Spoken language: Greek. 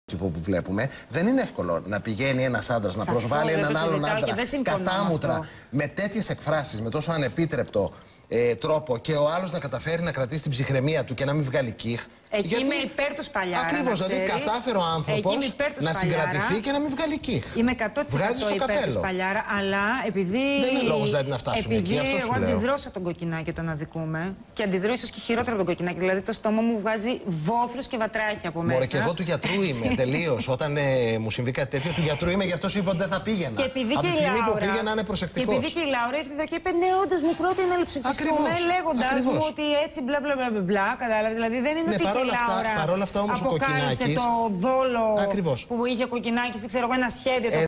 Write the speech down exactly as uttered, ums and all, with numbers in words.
που βλέπουμε, δεν είναι εύκολο να πηγαίνει ένας άντρας να προσβάλλει έναν άλλον άντρα κατάμουτρα με τέτοιες εκφράσεις, με τόσο ανεπίτρεπτο ε, τρόπο και ο άλλος να καταφέρει να κρατήσει την ψυχραιμία του και να μην βγάλει κύχ. Εκεί γιατί... είμαι υπέρ του Σπαλιάρα. Ακριβώς, δηλαδή κατάφερε ο άνθρωπος να συγκρατηθεί και να μην βγάλει κύχ. Είμαι εκατό τοις εκατό υπέρ του Σπαλιάρα, αλλά επειδή. Δεν είναι λόγος δηλαδή να φτάσουμε επειδή εκεί. Αυτό εγώ αντιδρώ σε τον Κοκκινάκη τον αδικούμε και αντιδρώ ίσως και χειρότερα από τον Κοκκινάκη. Δηλαδή το στόμα μου βγάζει βόθρους και βατράχια από μέσα. Μωρέ, και εγώ του γιατρού είμαι τελείως. Όταν ε, μου συμβεί κάτι τέτοιο, του γιατρού είμαι, γι' αυτό σου είπα ότι δεν θα πήγαινα. Και επειδή από και τη στιγμή Λάουρα, που πήγαινα να είναι προσεκτικός. Και επειδή και η Λάουρα ήρθε εδώ και είπε: ναι, όντως μου πρότεινε να ψηφιστούμε, λέγοντας μου ότι έτσι μπλα μπλα μπλα μπλα. Κατάλαβε. Δηλαδή δεν είναι ότι η Λάουρα. Παρ' όλα αυτά όμως ο Κοκκινάκης αποκάλυψε το δόλο Ακριβώς. που είχε ο Κοκκινάκης, ξέρω εγώ, ένα σχέδιο.